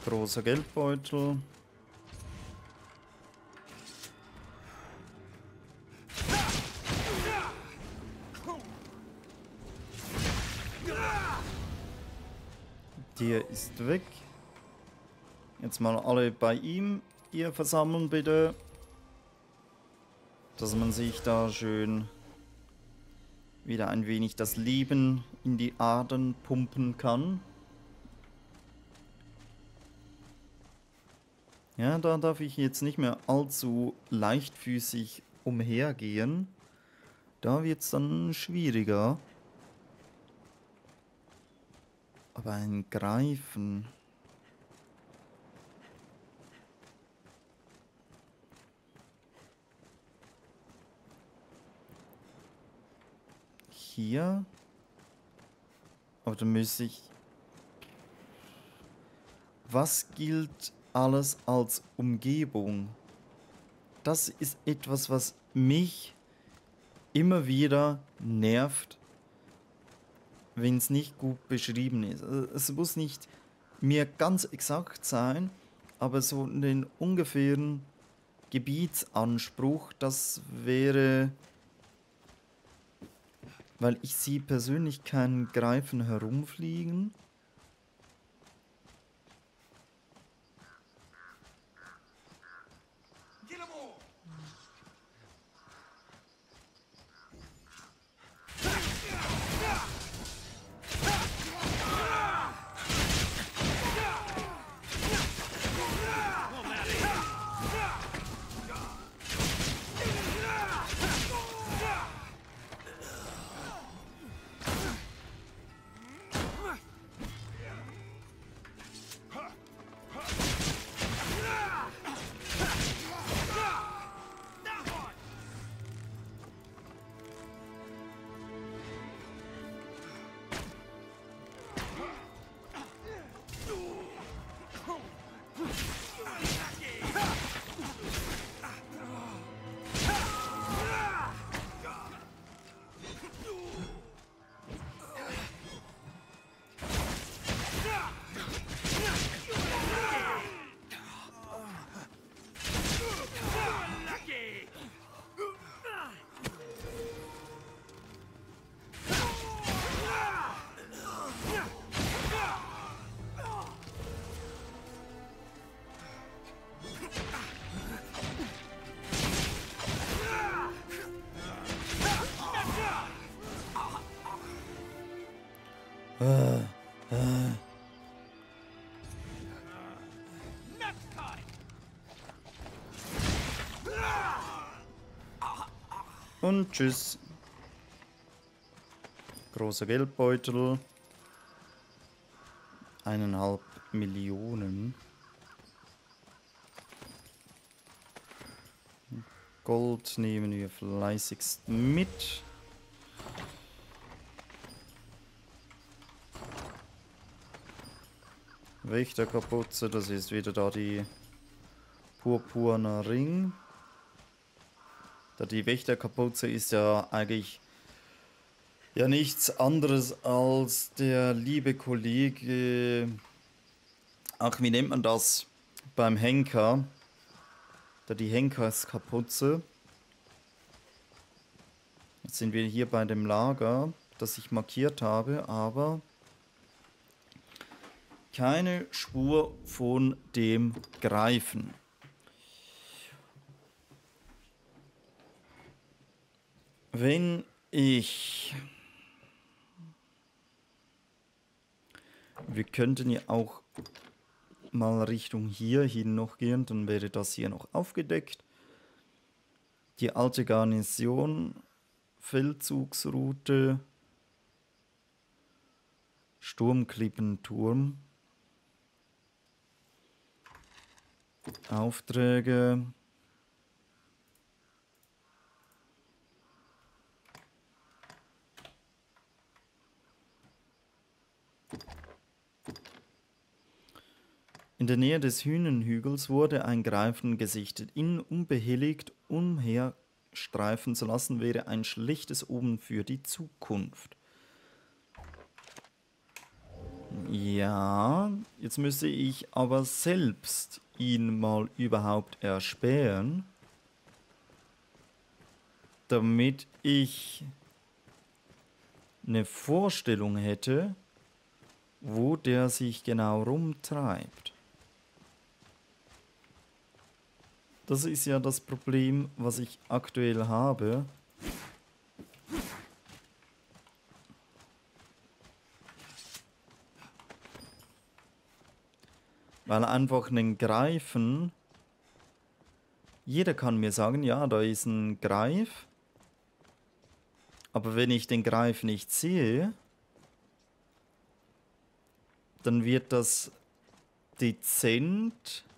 Großer Geldbeutel. Der ist weg. Jetzt mal alle bei ihm hier versammeln, bitte. Dass man sich da schön wieder ein wenig das Leben in die Adern pumpen kann. Ja, da darf ich jetzt nicht mehr allzu leichtfüßig umhergehen. Da wird es dann schwieriger. Aber ein Greifen. Hier. Aber da müsste ich... Was gilt alles als Umgebung? Das ist etwas, was mich immer wieder nervt, wenn es nicht gut beschrieben ist. Es muss nicht mir ganz exakt sein, aber so den ungefähren Gebietsanspruch, das wäre, weil ich sehe persönlich keinen Greifen herumfliegen. Und tschüss. Großer Geldbeutel. 1,5 Millionen. Gold nehmen wir fleißigst mit. Wächterkapuze, das ist wieder da die purpurner Ring. Da die Wächterkapuze ist ja eigentlich ja nichts anderes als der liebe Kollege, ach, wie nennt man das beim Henker? Da die Henkerskapuze. Jetzt sind wir hier bei dem Lager, das ich markiert habe, aber keine Spur von dem Greifen. Wenn ich... Wir könnten ja auch mal Richtung hier hin noch gehen, dann wäre das hier noch aufgedeckt. Die alte Garnison, Feldzugsroute, Sturmklippenturm, Aufträge. In der Nähe des Hünenhügels wurde ein Greifen gesichtet. Ihn unbehelligt umherstreifen zu lassen, wäre ein schlechtes Omen für die Zukunft. Ja, jetzt müsste ich aber selbst ihn mal überhaupt erspähen, damit ich eine Vorstellung hätte, wo der sich genau rumtreibt. Das ist ja das Problem, was ich aktuell habe. Weil einfach einen Greifen, jeder kann mir sagen, ja, da ist ein Greif. Aber wenn ich den Greif nicht sehe, dann wird das dezent.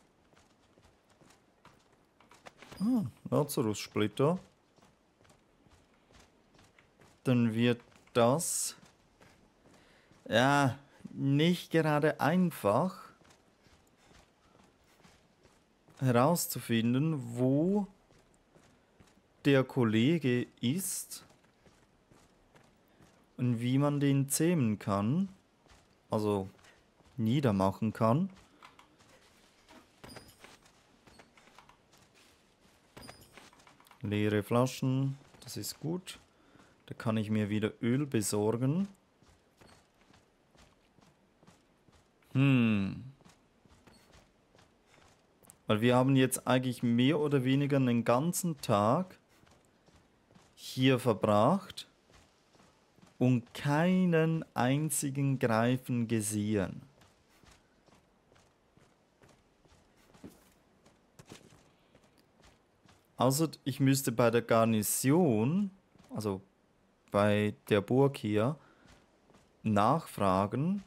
Lazarus-Splitter. Dann wird das ja nicht gerade einfach herauszufinden, wo der Kollege ist und wie man den zähmen kann, also niedermachen kann. Leere Flaschen, das ist gut. Da kann ich mir wieder Öl besorgen. Weil wir haben jetzt eigentlich mehr oder weniger einen ganzen Tag hier verbracht und keinen einzigen Greifen gesehen. Außer ich müsste bei der Garnison, also bei der Burg hier, nachfragen.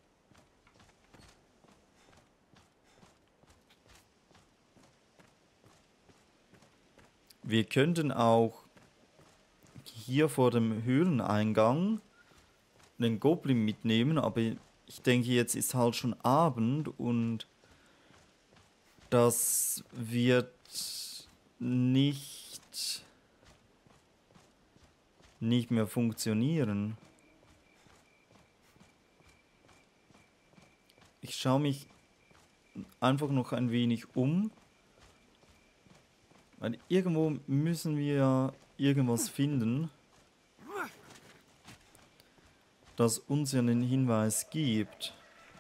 Wir könnten auch hier vor dem Höhleneingang einen Goblin mitnehmen, aber ich denke, jetzt ist halt schon Abend und das wird nicht mehr funktionieren. Ich schaue mich einfach noch ein wenig um, weil irgendwo müssen wir ja irgendwas finden, das uns ja einen Hinweis gibt.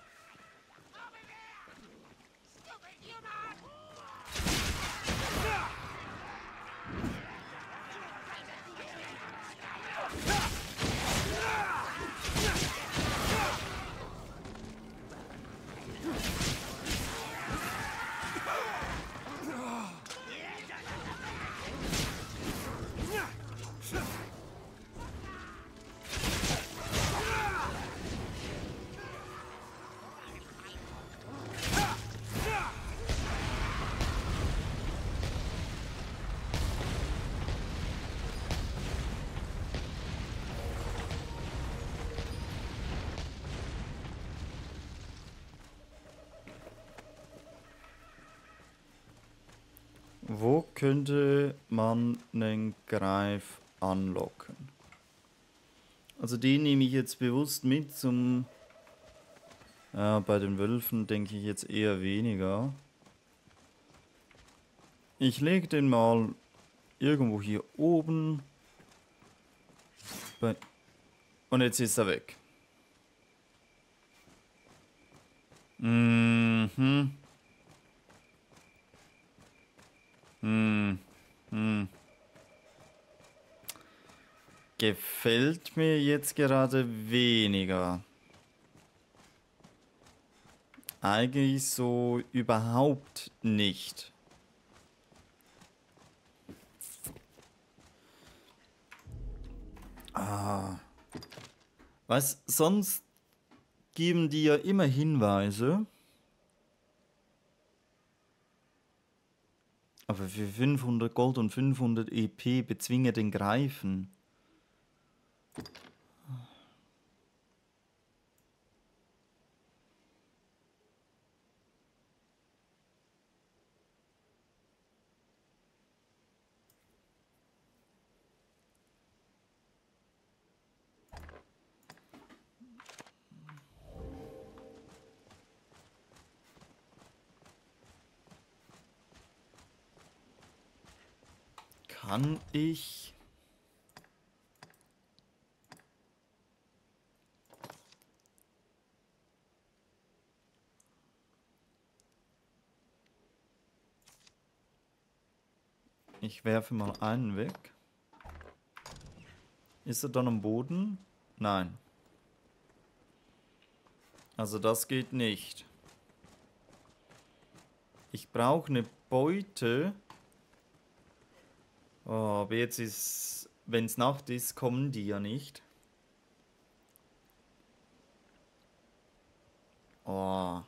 Wo könnte man einen Greif anlocken? Also den nehme ich jetzt bewusst mit zum... Ja, bei den Wölfen denke ich jetzt eher weniger. Ich lege den mal irgendwo hier oben. Und jetzt ist er weg. Mhm. Gefällt mir jetzt gerade weniger. Eigentlich so überhaupt nicht. Was sonst geben die ja immer Hinweise. Aber für 500 Gold und 500 EP bezwinge den Greifen. Kann ich... Ich werfe mal einen weg. Ist er dann am Boden? Nein. Also das geht nicht. Ich brauche eine Beute. Oh, aber jetzt ist... Wenn es Nacht ist, kommen die ja nicht. Oh.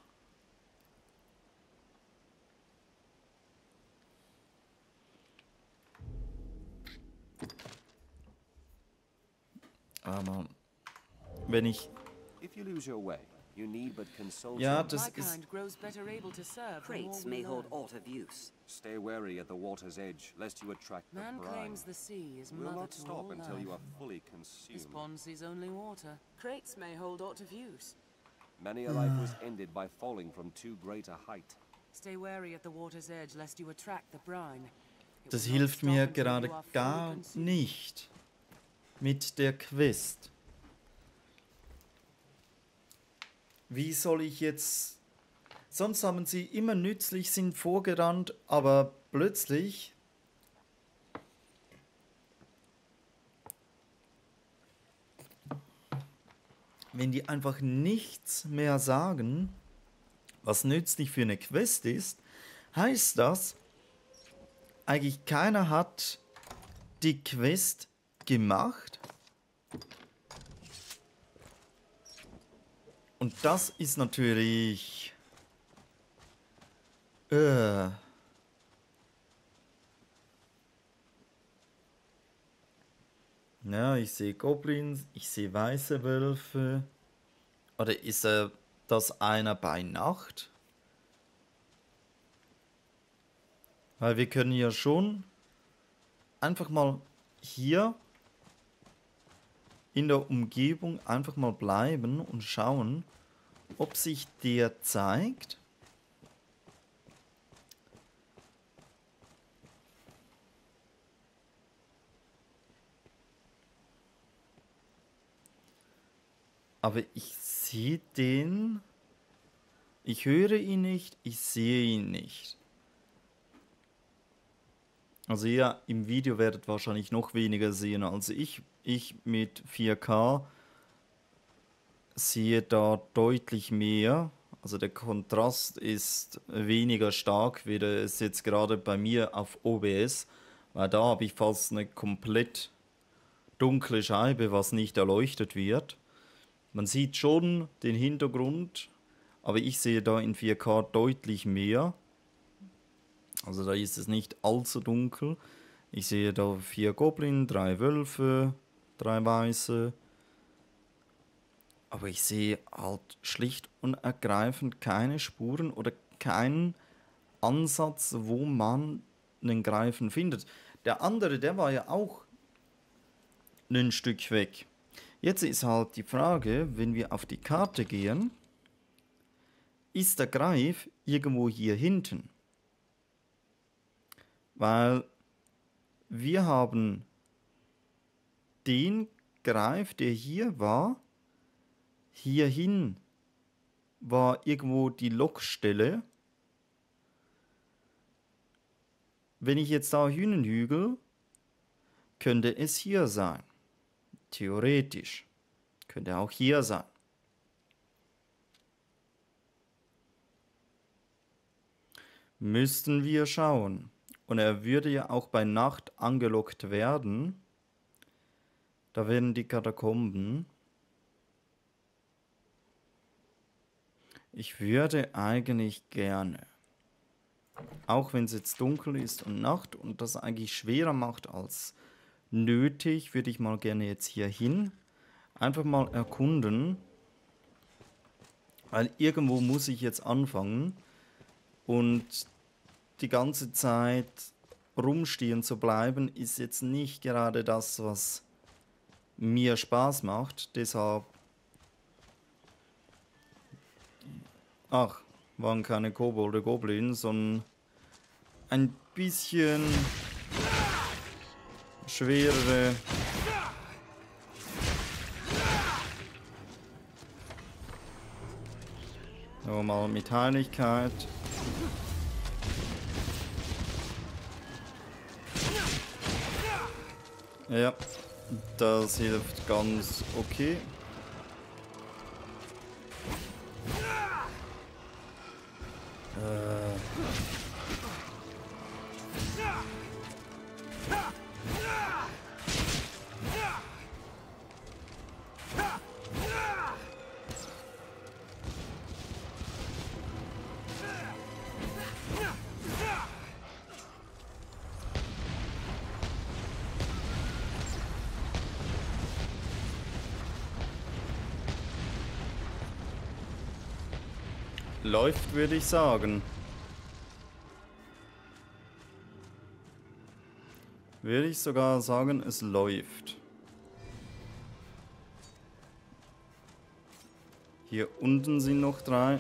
Aber wenn ich... Ja, das ist... Crates may hold aught of use. Stay wary at the water's edge, lest you attract the Man brine. claims the sea is Will mother not to stop all until you life. are fully This consumed. pond sees only water. Crates may hold aught of use. Many a life was ended by falling from too great a height. Stay wary at the water's edge, lest you attract the brine. It Das will not hilft stop mir until gerade you are fully gar consumed. nicht. Mit der Quest. Wie soll ich jetzt... Sonst haben sie immer nützlich, sind vorgerannt, aber plötzlich... Wenn die einfach nichts mehr sagen, was nützlich für eine Quest ist, heißt das, eigentlich keiner hat die Quest gemacht. Und das ist natürlich... Ja, ich sehe Goblins, ich sehe weiße Wölfe. Oder ist das einer bei Nacht? Weil wir können ja schon einfach mal hier in der Umgebung einfach mal bleiben und schauen, ob sich der zeigt. Aber ich sehe den. Ich höre ihn nicht, ich sehe ihn nicht. Also ihr im Video werdet wahrscheinlich noch weniger sehen als ich. Ich mit 4K sehe da deutlich mehr. Also der Kontrast ist weniger stark, wie es jetzt gerade bei mir auf OBS. Weil da habe ich fast eine komplett dunkle Scheibe, was nicht erleuchtet wird. Man sieht schon den Hintergrund, aber ich sehe da in 4K deutlich mehr. Also da ist es nicht allzu dunkel. Ich sehe da 4 Goblin, 3 Wölfe, 3 Weiße. Aber ich sehe halt schlicht und ergreifend keine Spuren oder keinen Ansatz, wo man einen Greifen findet. Der andere, der war ja auch ein Stück weg. Jetzt ist halt die Frage, wenn wir auf die Karte gehen, ist der Greif irgendwo hier hinten? Weil wir haben den Greif, der hier war, hierhin war irgendwo die Lokstelle. Wenn ich jetzt da Hühnenhügel, könnte es hier sein. Theoretisch. Könnte auch hier sein. Müssten wir schauen. Und er würde ja auch bei Nacht angelockt werden. Da wären die Katakomben. Ich würde eigentlich gerne, auch wenn es jetzt dunkel ist und Nacht und das eigentlich schwerer macht als nötig, würde ich mal gerne jetzt hier hin. Einfach mal erkunden. Weil irgendwo muss ich jetzt anfangen. Und die ganze Zeit rumstehen zu bleiben, ist jetzt nicht gerade das, was mir Spaß macht. Deshalb... Ach, waren keine Kobolde, Goblins, sondern ein bisschen schwerere. Mal mit Heiligkeit. Ja, das hilft ganz okay. Läuft, würde ich sagen. Würde ich sogar sagen, es läuft. Hier unten sind noch 3.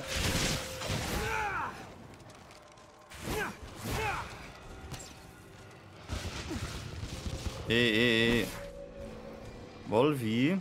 Wolfi.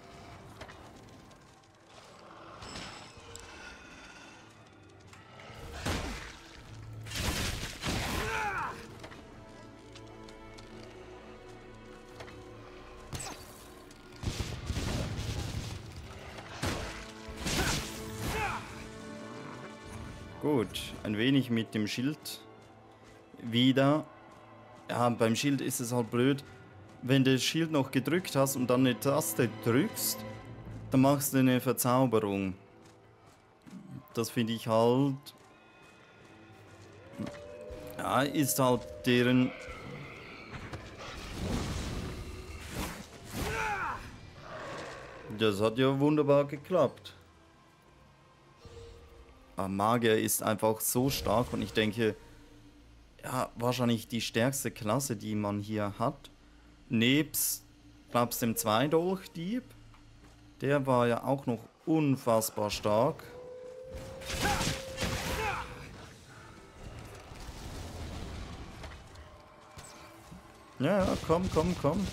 Gut, ein wenig mit dem Schild wieder. Ja, beim Schild ist es halt blöd, wenn du das Schild noch gedrückt hast und dann eine Taste drückst, dann machst du eine Verzauberung. Das finde ich halt... Ja, ist halt deren... Das hat ja wunderbar geklappt. Aber Magier ist einfach so stark und ich denke, ja, wahrscheinlich die stärkste Klasse, die man hier hat. Nebst, glaubst dem Zweidolchdieb. Der war ja auch noch unfassbar stark. Ja, komm, komm, komm.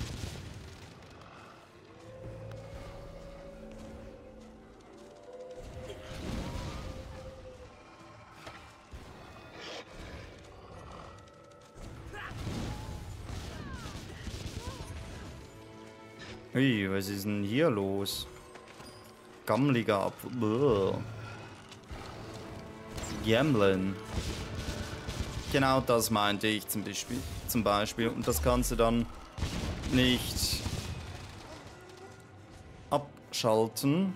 Ui, was ist denn hier los? Gammeliger Apfel. Gamblen. Genau das meinte ich zum Beispiel. Und das kannst du dann nicht abschalten.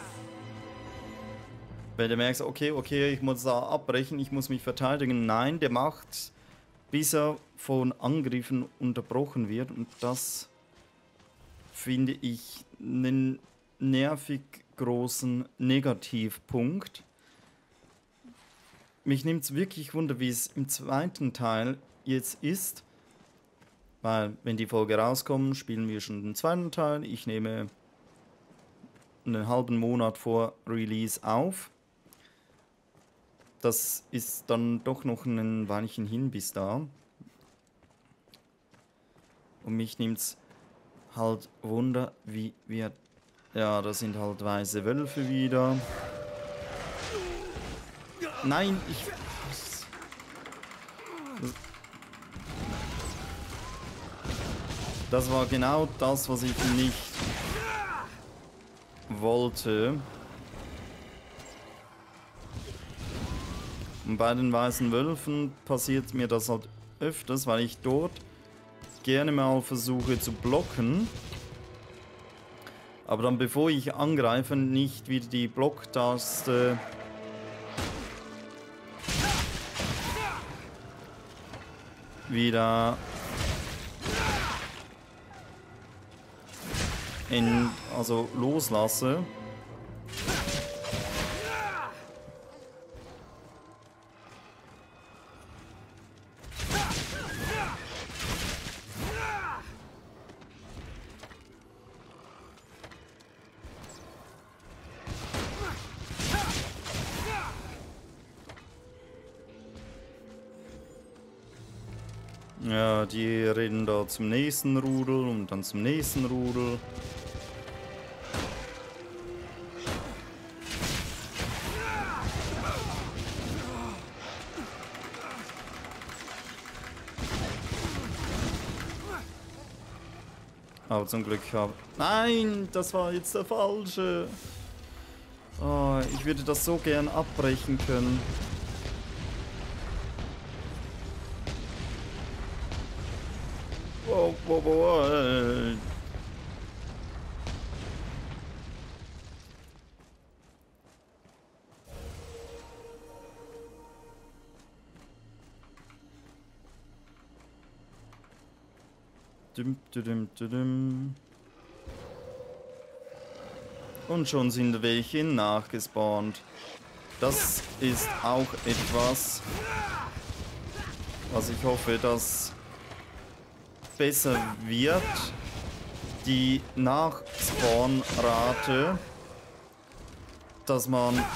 Wenn du merkst, okay, ich muss da abbrechen, ich muss mich verteidigen. Nein, der macht, bis er von Angriffen unterbrochen wird. Und das finde ich einen nervig großen Negativpunkt. Mich nimmt es wirklich wunder, wie es im zweiten Teil jetzt ist. Weil, wenn die Folge rauskommt, spielen wir schon den zweiten Teil. Ich nehme einen halben Monat vor Release auf. Das ist dann doch noch ein Weilchen hin bis da. Und mich nimmt es halt Wunder, wie wir... Ja, das sind halt weiße Wölfe wieder. Nein, ich... Das war genau das, was ich nicht wollte. Und bei den weißen Wölfen passiert mir das halt öfters, weil ich dort gerne mal versuche zu blocken. Aber dann, bevor ich angreife, nicht wieder die Blocktaste wieder also loslasse. Ja, die reden da zum nächsten Rudel und dann zum nächsten Rudel. Aber zum Glück habe... Nein, das war jetzt der falsche. Oh, ich würde das so gern abbrechen können. Wow, wow, wow. Dum, dum, dum. Und schon sind welche nachgespawnt. Das ist auch etwas, was ich hoffe, dass besser wird. Die Nachspawn-Rate, dass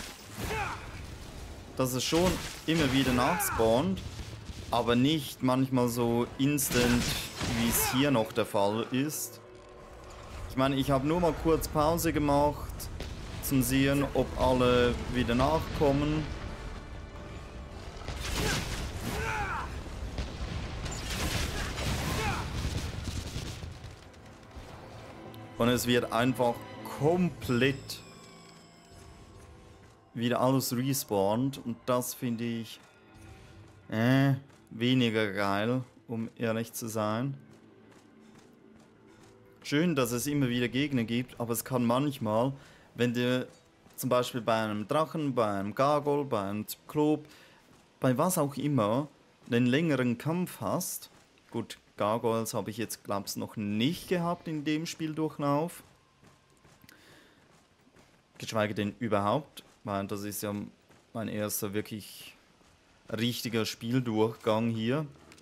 es schon immer wieder nachspawnt, aber nicht manchmal so instant, wie es hier noch der Fall ist. Ich meine, ich habe nur mal kurz Pause gemacht, zum Sehen, ob alle wieder nachkommen. Und es wird einfach komplett wieder alles respawnt. Und das finde ich weniger geil, um ehrlich zu sein. Schön, dass es immer wieder Gegner gibt, aber es kann manchmal, wenn du zum Beispiel bei einem Drachen, bei einem Gargoyle, bei einem Zyklop, bei was auch immer, einen längeren Kampf hast. Gut, Gargoyles habe ich jetzt, glaube ich, noch nicht gehabt in dem Spieldurchlauf. Geschweige denn überhaupt, weil das ist ja mein erster wirklich richtiger Spieldurchgang hier.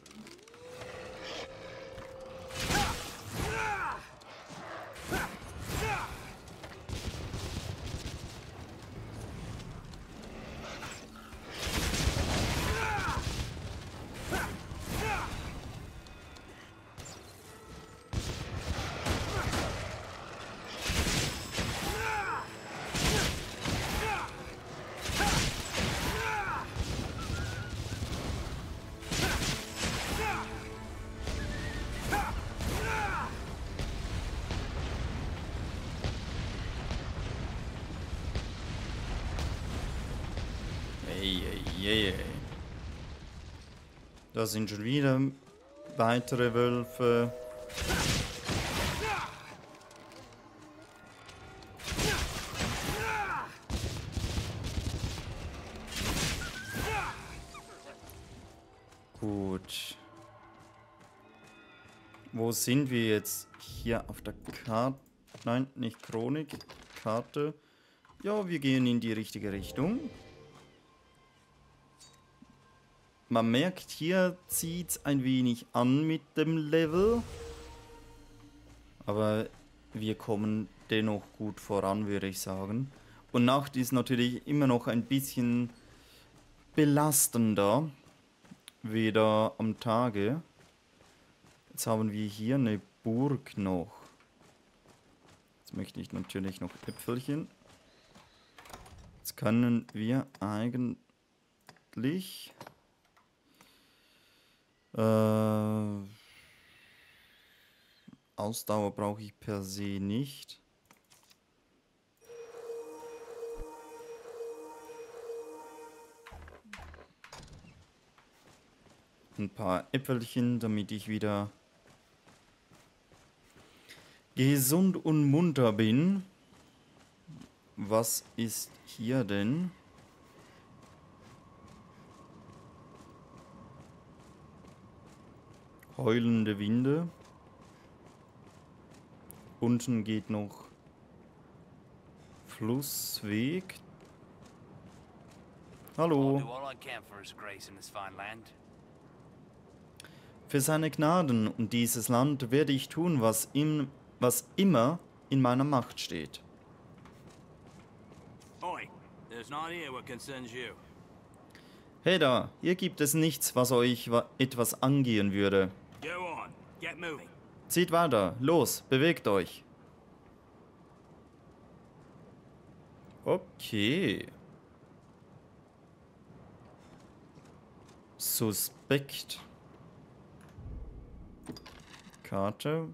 Da sind schon wieder weitere Wölfe. Gut. Wo sind wir jetzt? Hier auf der Karte? Nein, nicht Chronik. Karte. Ja, wir gehen in die richtige Richtung. Man merkt, hier zieht es ein wenig an mit dem Level. Aber wir kommen dennoch gut voran, würde ich sagen. Und Nacht ist natürlich immer noch ein bisschen belastender. Weder am Tage. Jetzt haben wir hier eine Burg noch. Jetzt möchte ich natürlich noch Äpfelchen. Jetzt können wir eigentlich... Ausdauer brauche ich per se nicht. Ein paar Äpfelchen, damit ich wieder gesund und munter bin. Was ist hier denn? Heulende Winde. Unten geht noch Flussweg. Hallo. Für seine Gnaden und dieses Land werde ich tun, was immer in meiner Macht steht. Hey da, hier gibt es nichts, was euch etwas angehen würde. Go on, get moving. Zieht weiter, los, bewegt euch. Okay. Suspekt. Karte.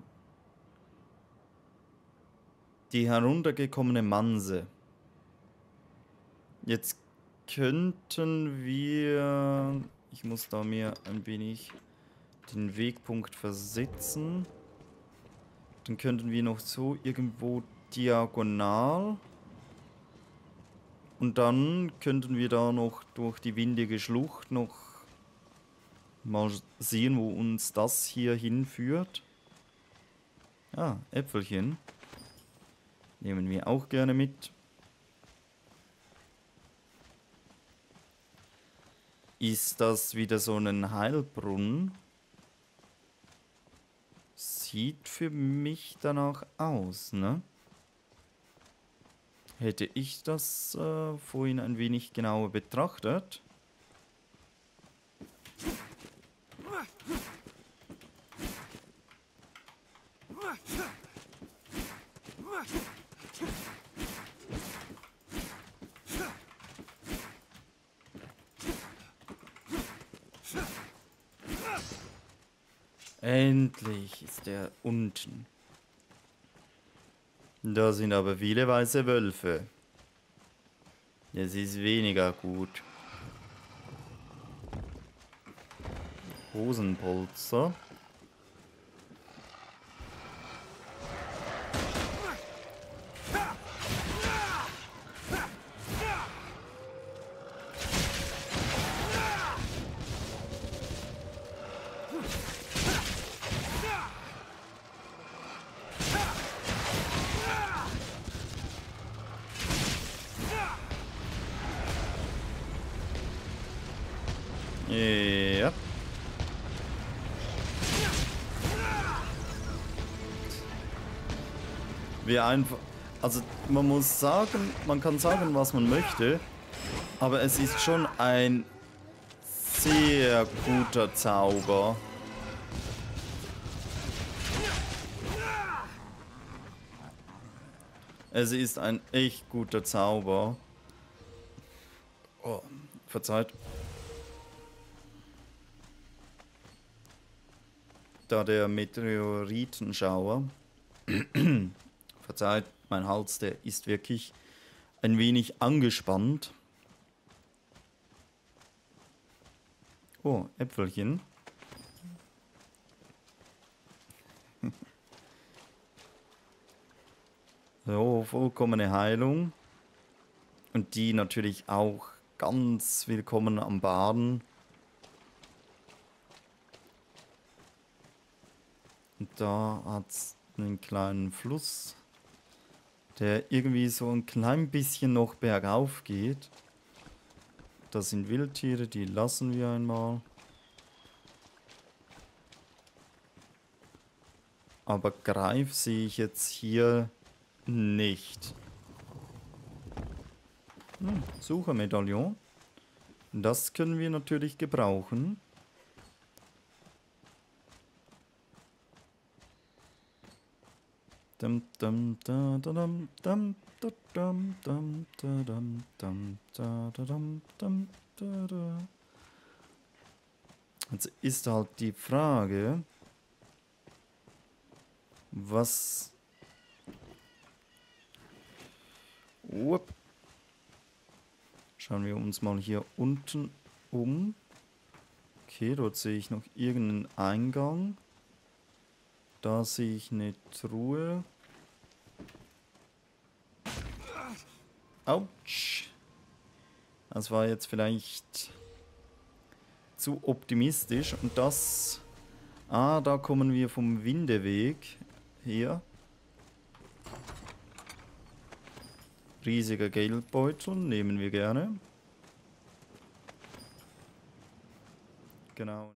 Die heruntergekommene Manse. Jetzt könnten wir... Ich muss da mir ein wenig den Wegpunkt versetzen. Dann könnten wir noch so irgendwo diagonal. Und dann könnten wir da noch durch die windige Schlucht noch mal sehen, wo uns das hier hinführt. Ah, Äpfelchen. Nehmen wir auch gerne mit. Ist das wieder so ein Heilbrunnen? Sieht für mich danach aus, ne? Hätte ich das vorhin ein wenig genauer betrachtet. Endlich ist er unten. Da sind aber viele weiße Wölfe. Das ist weniger gut. Hosenpolster. Ja. Wir einfach... Also man muss sagen, man kann sagen, was man möchte, aber es ist schon ein sehr guter Zauber. Es ist ein echt guter Zauber. Oh, verzeiht. Da der Meteoritenschauer. Verzeiht, mein Hals, der ist wirklich ein wenig angespannt. Oh, Äpfelchen. So, vollkommene Heilung. Und die natürlich auch ganz willkommen am Baden. Und da hat es einen kleinen Fluss, der irgendwie so ein klein bisschen noch bergauf geht. Das sind Wildtiere, die lassen wir einmal. Aber Greif sehe ich jetzt hier nicht. Suchermedaillon. Das können wir natürlich gebrauchen. Jetzt ist halt die Frage, was... Schauen wir uns mal hier unten um. Okay, dort sehe ich noch irgendeinen Eingang. Da sehe ich eine Truhe. Autsch. Das war jetzt vielleicht zu optimistisch. Und das... Ah, da kommen wir vom Windeweg her. Riesiger Geldbeutel, nehmen wir gerne. Genau.